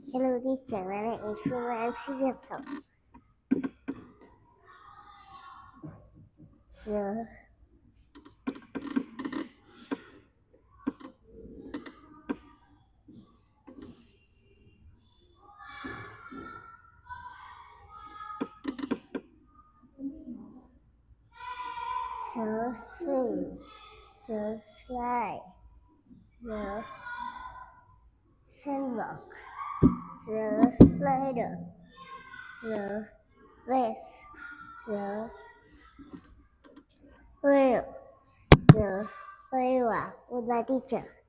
Hello teacher, my name is Phương Mai MLI2B. The swing, the slide, the sandbox, the ladder, the vase, the wheel, the wheel. Goodbye teacher.